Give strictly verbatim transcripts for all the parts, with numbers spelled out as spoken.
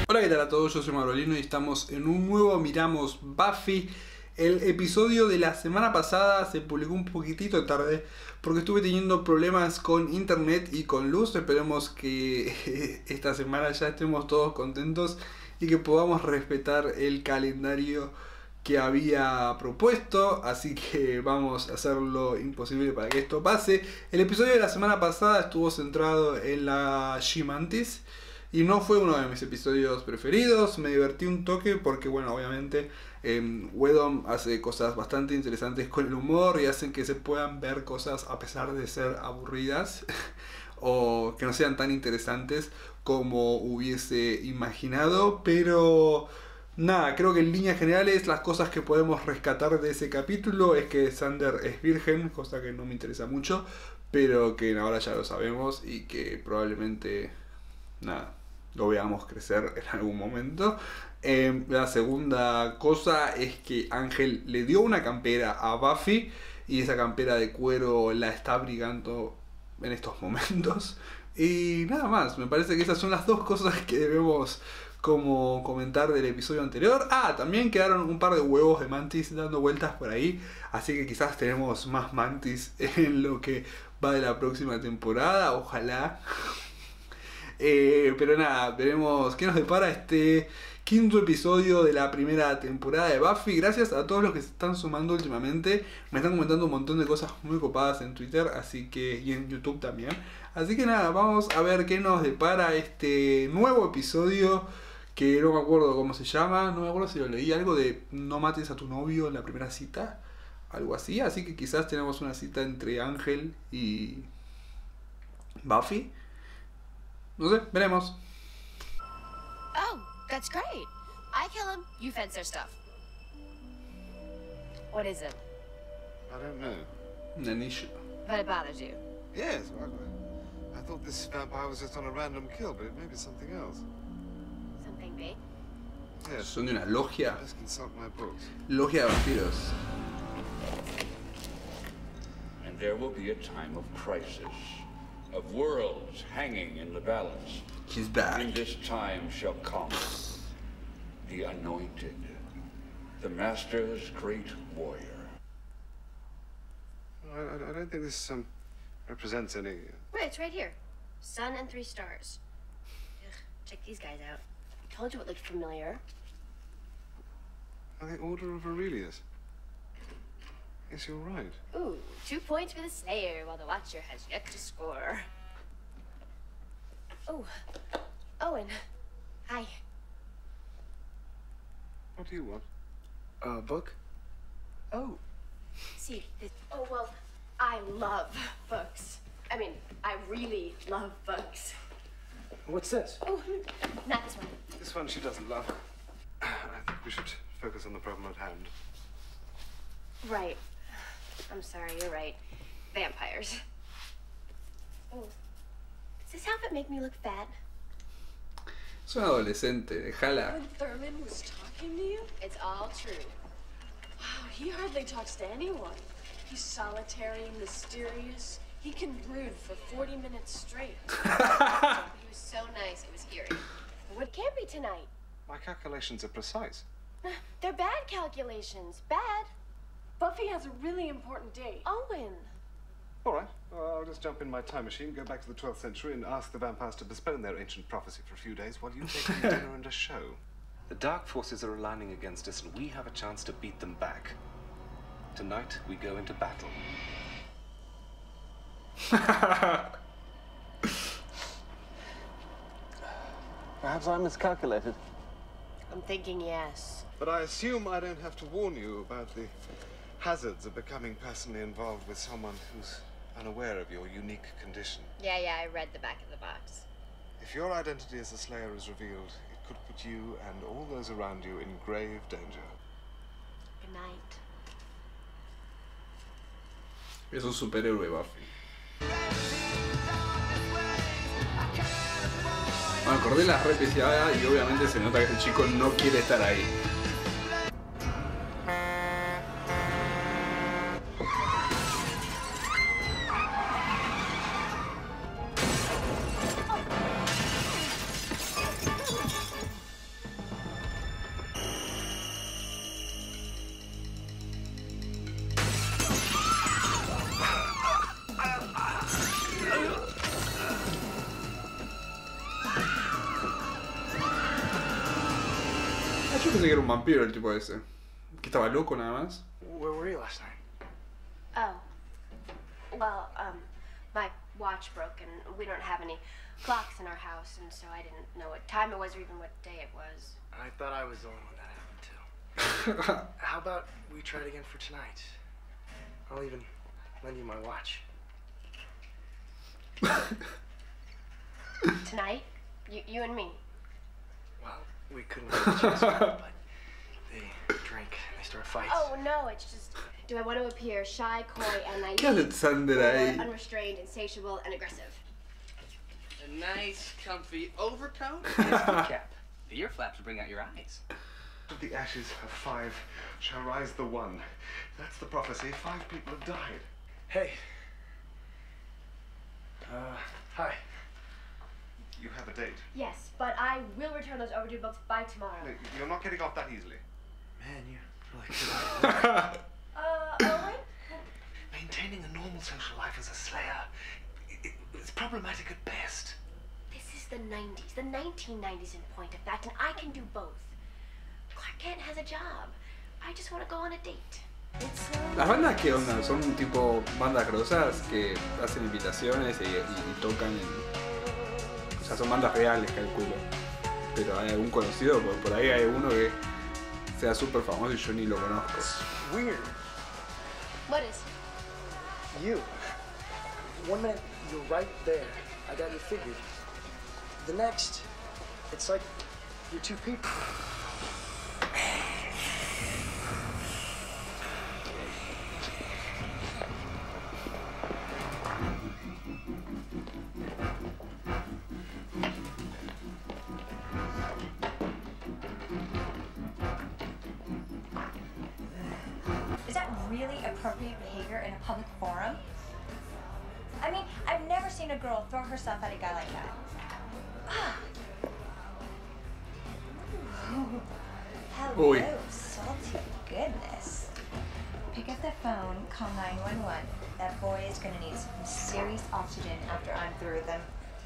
Hola, ¿qué tal a todos? Yo soy Marolino y estamos en un nuevo Miramos Buffy. El episodio de la semana pasada se publicó un poquitito tarde porque estuve teniendo problemas con internet y con luz. Esperemos que esta semana ya estemos todos contentos y que podamos respetar el calendario que había propuesto, así que vamos a hacer lo imposible para que esto pase. El episodio de la semana pasada estuvo centrado en la She-Mantis y no fue uno de mis episodios preferidos. Me divertí un toque porque, bueno, obviamente eh, Whedon hace cosas bastante interesantes con el humor y hacen que se puedan ver cosas a pesar de ser aburridas o que no sean tan interesantes como hubiese imaginado, pero nada, creo que en líneas generales las cosas que podemos rescatar de ese capítulo es que Xander es virgen, cosa que no me interesa mucho, pero que ahora ya lo sabemos y que probablemente, nada, lo veamos crecer en algún momento. Eh, la segunda cosa es que Ángel le dio una campera a Buffy y esa campera de cuero la está abrigando en estos momentos. Y nada más, me parece que esas son las dos cosas que debemos como comentar del episodio anterior. Ah, también quedaron un par de huevos de mantis dando vueltas por ahí, así que quizás tenemos más mantis en lo que va de la próxima temporada, ojalá. Eh, pero nada, veremos qué nos depara este quinto episodio de la primera temporada de Buffy. Gracias a todos los que se están sumando últimamente. Me están comentando un montón de cosas muy copadas en Twitter, así que, y en YouTube también. Así que nada, vamos a ver qué nos depara este nuevo episodio, que no me acuerdo cómo se llama. No me acuerdo si lo leí, algo de no mates a tu novio en la primera cita, algo así. Así que quizás tenemos una cita entre Ángel y Buffy. No sé, veremos. Oh, that's great. I kill him, you fence their stuff. What is it? I don't know. Un anillo. But it bothers you. Yes, well, I thought this vampire was just on a random kill, but it may be something else. Something big? Yes. Son de una logia. Let's consult my books. Logia de vampiros. And there will be a time of crisis, of worlds hanging in the balance. He's back. In this time shall come the anointed, the master's great warrior. I, I, I don't think this um, represents any... Wait, it's right here. Sun and three stars. Ugh, check these guys out. I told you it looked familiar. I think Order of Aurelius. Yes, you're right. Ooh, two points for the Slayer, while the Watcher has yet to score. Oh, Owen. Hi. What do you want? A uh, book? Oh. See, this, oh, well, I love books. I mean, I really love books. What's this? Oh, not this one. This one she doesn't love. I think we should focus on the problem at hand. Right. I'm sorry, you're right. Vampires. Oh. Does this outfit make me look fat? Es un adolescente, déjala. When Thurman was talking to you? It's all true. Wow, he hardly talks to anyone. He's solitary and mysterious. He can brood for forty minutes straight. He was so nice, it was eerie. What can be tonight? My calculations are precise. They're bad calculations. Bad. Buffy has a really important date. Owen. All right, well, I'll just jump in my time machine, go back to the twelfth century and ask the vampires to postpone their ancient prophecy for a few days while you take them dinner and a show. The dark forces are aligning against us and we have a chance to beat them back. Tonight, we go into battle. Perhaps I miscalculated. I'm thinking yes. But I assume I don't have to warn you about the hazards of becoming personally involved with someone who's unaware of your unique condition. Yeah, yeah, I read the back of the box. If your identity as a Slayer is revealed, it could put you and all those around you in grave danger. Good night. Es un superhéroe, Buffy. Bueno, Cordelia es re pesada y obviamente se nota que este chico no quiere estar ahí. pensé que era un vampiro el tipo ese. Que estaba loco nada más. Where were you last night? Oh. Well, um, my watch broke and we don't have any clocks in our house, and so I didn't know what time it was or even what day it was. I thought I was the only one that happened to. How about we try it again for tonight? I'll even lend you my watch. Tonight? You, you and me? Well, we couldn't get a chance to, but they drink, they start fights. Oh, no, it's just... Do I want to appear shy, coy, and naive? ¿Qué hace Xander or ahí? unrestrained, insatiable, and aggressive? A nice, comfy overcoat and a ski cap. The ear flaps bring out your eyes. The ashes of five shall rise the one. That's the prophecy. Five people have died. Hey. Uh, hi. You have a date. Yes, but I will return those overdue books by tomorrow. No, you're not getting off that easily. Man, you're really good. Uh, Owen? Maintaining a normal social life as a slayer, it, it's problematic at best. This is the nineties, the nineteen nineties in point of fact, and I can do both. Clark Kent has a job. I just want to go on a date. ¿Las bandas qué onda? ¿Son tipo bandas grosas que hacen invitaciones y, y, y tocan en... O sea, son bandas reales, calculo. Pero hay algún conocido, por, por ahí hay uno que sea súper famoso y yo ni lo conozco. Weird. What is? You. One minute, you're right there. I got you figured. The next, it's like you're two people. Is that really appropriate behavior in a public forum? I mean, I've never seen a girl throw herself at a guy like that. Ah. Ooh. Hello, Uy. salty goodness. Pick up the phone, call nine one one. That boy is gonna need some serious oxygen after I'm through with him.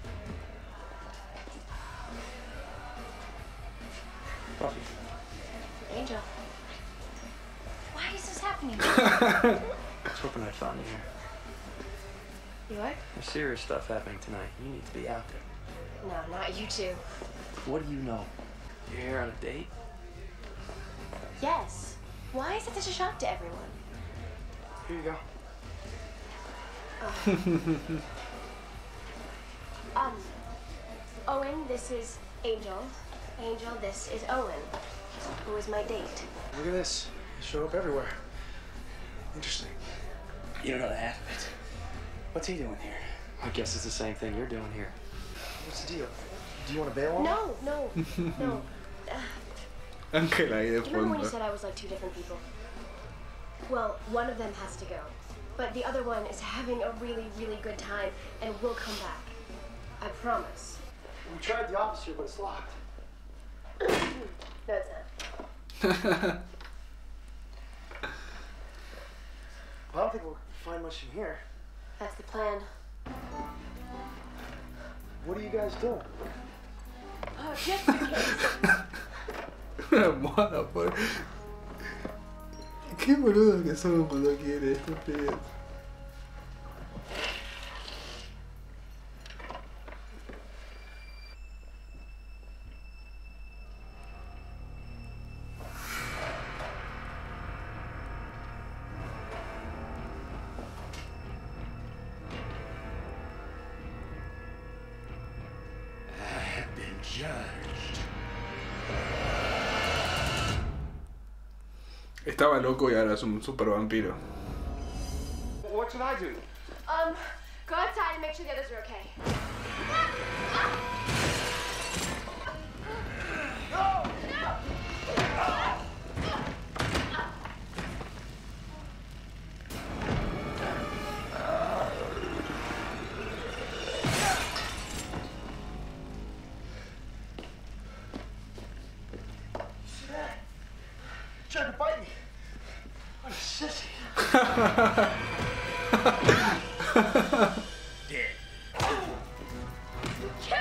Buffy. Angel. Why is this happening? I was hoping I'd find you here. You what? There's serious stuff happening tonight. You need to be out there. No, not you two. What do you know? You're here on a date? Yes. Why is it such a shock to everyone? Here you go. Um, Owen, this is Angel. Angel, this is Owen, who is my date. Look at this. You show up everywhere. Interesting. You don't know the half of it. What's he doing here? I guess it's the same thing you're doing here. What's the deal? Do you want to bail on him? No, no, no. Uh, Ángel ahí de you remember when you fondo. said I was like two different people? Well, one of them has to go. But the other one is having a really, really good time and will come back. I promise. We tried the office here, but it's locked. No, it's not. Well, I don't think we'll find much in here. That's the plan. What are you guys doing? Oh, just in case. Una almohada, por... Qué boludo que son cuando quiere estos pibes. Estaba loco y ahora es un super vampiro. What should I do? Um, go outside and make sure the others are okay. Tried to bite me. What a sissy. Kill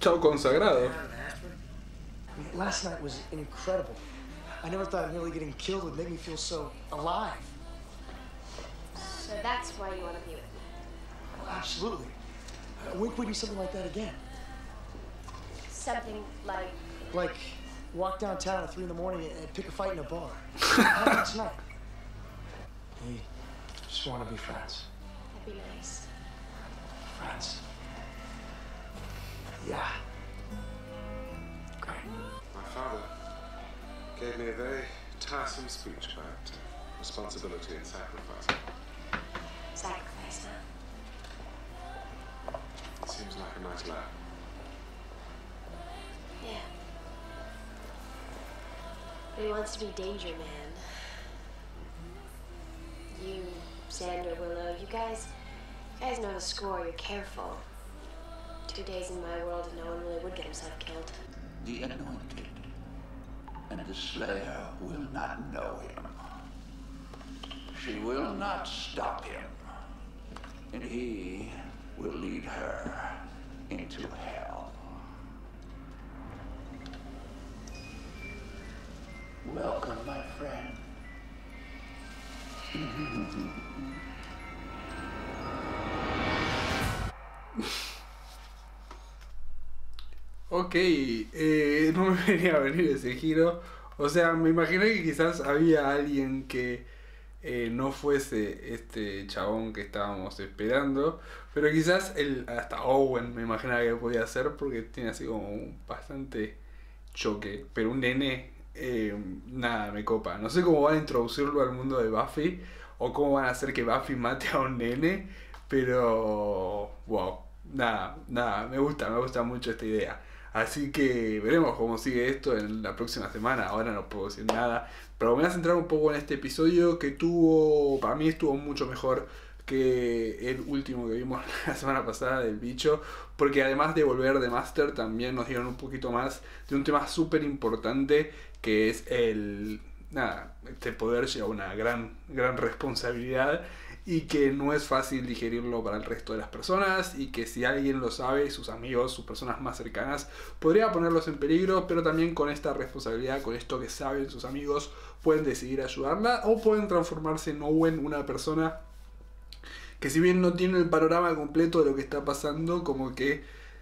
Chao consagrado. Last night was incredible. I never thought nearly getting killed would make me feel so alive. So that's why you want to be with me. Absolutely. Uh, when could we do something like that again? Something like... Like walk downtown at three in the morning and pick a fight in a bar. Not tonight. We just want to be friends. That'd be nice. Friends. Yeah. Great. My father gave me a very tiresome speech about responsibility and sacrifice. Sacrifice, huh? It seems like a nice lad. Yeah. But he wants to be Danger Man. You, Xander, Willow, you guys, you guys know the score. You're careful. Two days in my world and no one really would get himself killed. The anointed and the slayer will not know him. She will not stop him, and he will lead her into hell. Welcome, my friend. Ok, eh, no me venía a venir ese giro. O sea, me imaginé que quizás había alguien que eh, no fuese este chabón que estábamos esperando. Pero quizás el, hasta Owen me imaginaba que podía ser porque tiene así como un bastante choque. Pero un nene, eh, nada, me copa. No sé cómo van a introducirlo al mundo de Buffy o cómo van a hacer que Buffy mate a un nene. Pero, wow, nada, nada, me gusta, me gusta mucho esta idea. Así que veremos cómo sigue esto en la próxima semana. Ahora no puedo decir nada, pero me voy a centrar un poco en este episodio que tuvo, para mí estuvo mucho mejor que el último que vimos la semana pasada del bicho, porque además de volver de Master también nos dieron un poquito más de un tema súper importante que es el, nada, este poder lleva una gran, gran responsabilidad y que no es fácil digerirlo para el resto de las personas y que si alguien lo sabe, sus amigos, sus personas más cercanas, podría ponerlos en peligro, pero también con esta responsabilidad, con esto que saben sus amigos, pueden decidir ayudarla o pueden transformarse en Owen, una persona que si bien no tiene el panorama completo de lo que está pasando, como que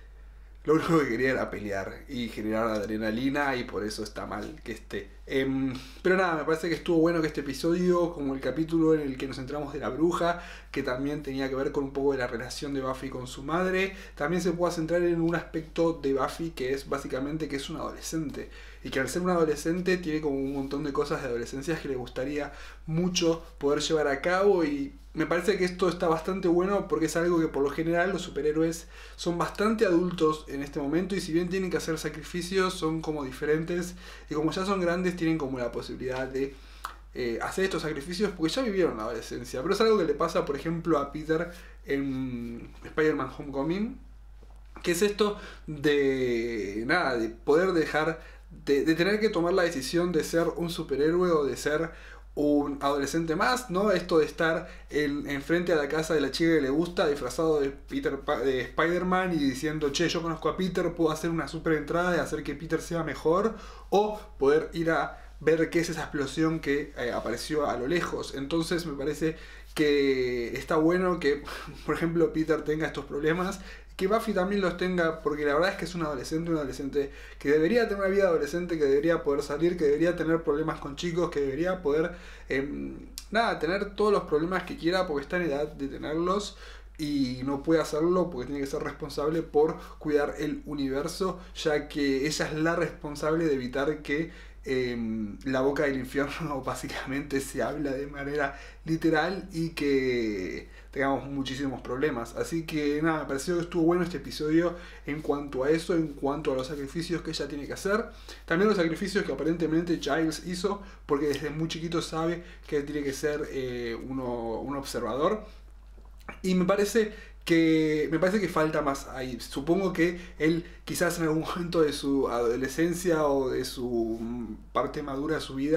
lo único que quería era pelear y generar adrenalina y por eso está mal que esté. Eh, pero nada, me parece que estuvo bueno que este episodio, como el capítulo en el que nos centramos de la bruja, que también tenía que ver con un poco de la relación de Buffy con su madre, también se pueda centrar en un aspecto de Buffy que es básicamente que es un adolescente. Y que al ser un adolescente tiene como un montón de cosas de adolescencia que le gustaría mucho poder llevar a cabo y me parece que esto está bastante bueno porque es algo que por lo general los superhéroes son bastante adultos en este momento y si bien tienen que hacer sacrificios son como diferentes y como ya son grandes tienen como la posibilidad de eh, hacer estos sacrificios porque ya vivieron la adolescencia. Pero es algo que le pasa por ejemplo a Peter en Spider-Man Homecoming, que es esto de nada, de poder dejar de, de tener que tomar la decisión de ser un superhéroe o de ser un adolescente más, ¿no? Esto de estar en, enfrente a la casa de la chica que le gusta, disfrazado de Peter de Spider-Man y diciendo, che, yo conozco a Peter, puedo hacer una super entrada y hacer que Peter sea mejor, o poder ir a ver qué es esa explosión que eh, apareció a lo lejos. Entonces me parece que está bueno que, por ejemplo, Peter tenga estos problemas, que Buffy también los tenga, porque la verdad es que es un adolescente, un adolescente que debería tener una vida adolescente, que debería poder salir, que debería tener problemas con chicos, que debería poder, eh, nada, tener todos los problemas que quiera porque está en edad de tenerlos y no puede hacerlo porque tiene que ser responsable por cuidar el universo, ya que ella es la responsable de evitar que eh, la boca del infierno básicamente se habla de manera literal y que tengamos muchísimos problemas. Así que nada, me pareció que estuvo bueno este episodio en cuanto a eso, en cuanto a los sacrificios que ella tiene que hacer. También los sacrificios que aparentemente Giles hizo, porque desde muy chiquito sabe que tiene que ser eh, uno, un observador. Y me parece que me parece que falta más ahí. Supongo que él quizás en algún momento de su adolescencia o de su parte madura de su vida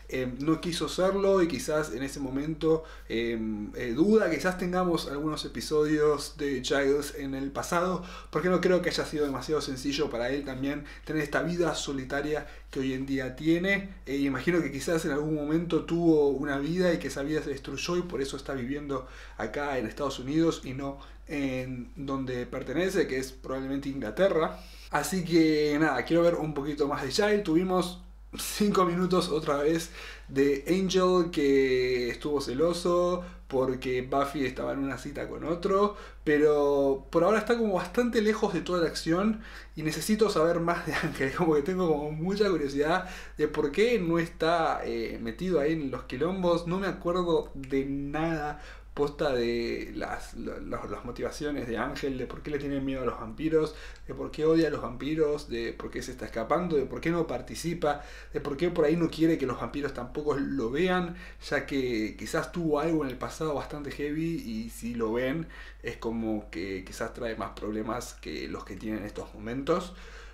eh, no quiso serlo y quizás en ese momento eh, eh, duda, quizás tengamos algunos episodios de Giles en el pasado, porque no creo que haya sido demasiado sencillo para él también tener esta vida solitaria que hoy en día tiene. Eh, imagino que quizás en algún momento tuvo una vida y que esa vida se destruyó y por eso está viviendo acá en Estados Unidos y no en donde pertenece, que es probablemente Inglaterra. Así que nada, quiero ver un poquito más de Giles. Tuvimos cinco minutos otra vez de Angel que estuvo celoso porque Buffy estaba en una cita con otro, pero por ahora está como bastante lejos de toda la acción y necesito saber más de Ángel, como que tengo como mucha curiosidad de por qué no está eh, metido ahí en los quilombos. No me acuerdo de nada posta de las, las, las motivaciones de Ángel, de por qué le tiene miedo a los vampiros, de por qué odia a los vampiros, de por qué se está escapando, de por qué no participa, de por qué por ahí no quiere que los vampiros tampoco lo vean, ya que quizás tuvo algo en el pasado bastante heavy y si lo ven es como que quizás trae más problemas que los que tiene en estos momentos.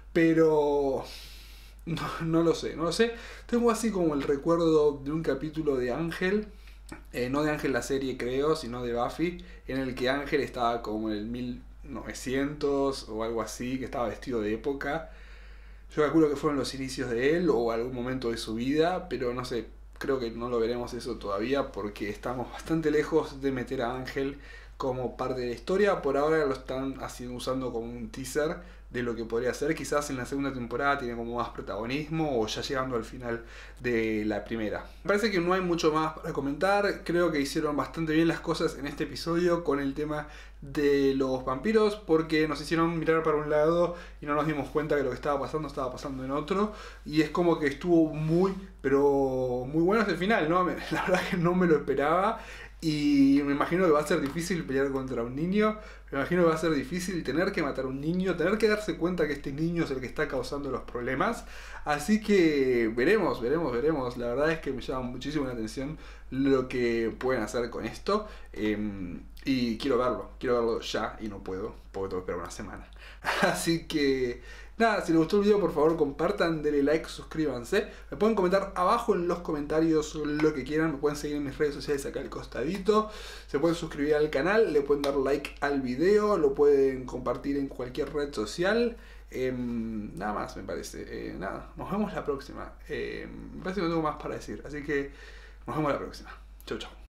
Pero no, no lo sé, no lo sé. Tengo así como el recuerdo de un capítulo de Ángel. Eh, no de Ángel la serie creo, sino de Buffy, en el que Ángel estaba como en el mil novecientos o algo así, que estaba vestido de época. Yo calculo que fueron los inicios de él o algún momento de su vida, pero no sé, creo que no lo veremos eso todavía porque estamos bastante lejos de meter a Ángel como parte de la historia. Por ahora lo están haciendo, usando como un teaser de lo que podría ser. Quizás en la segunda temporada tiene como más protagonismo o ya llegando al final de la primera. Me parece que no hay mucho más para comentar. Creo que hicieron bastante bien las cosas en este episodio con el tema de los vampiros, porque nos hicieron mirar para un lado y no nos dimos cuenta que lo que estaba pasando estaba pasando en otro, y es como que estuvo muy pero muy bueno hasta el final, ¿no? La verdad que no me lo esperaba. Y me imagino que va a ser difícil pelear contra un niño. Me imagino que va a ser difícil tener que matar a un niño. Tener que darse cuenta que este niño es el que está causando los problemas. Así que veremos, veremos, veremos. La verdad es que me llama muchísimo la atención lo que pueden hacer con esto. Eh, y quiero verlo. Quiero verlo ya y no puedo. Porque tengo que esperar una semana. Así que nada, si les gustó el video por favor compartan, denle like, suscríbanse. Me pueden comentar abajo en los comentarios lo que quieran. Me pueden seguir en mis redes sociales acá al costadito. Se pueden suscribir al canal, le pueden dar like al video, lo pueden compartir en cualquier red social. Eh, nada más me parece. Eh, nada, nos vemos la próxima. Eh, me parece que no tengo más para decir. Así que nos vemos la próxima. Chau, chau.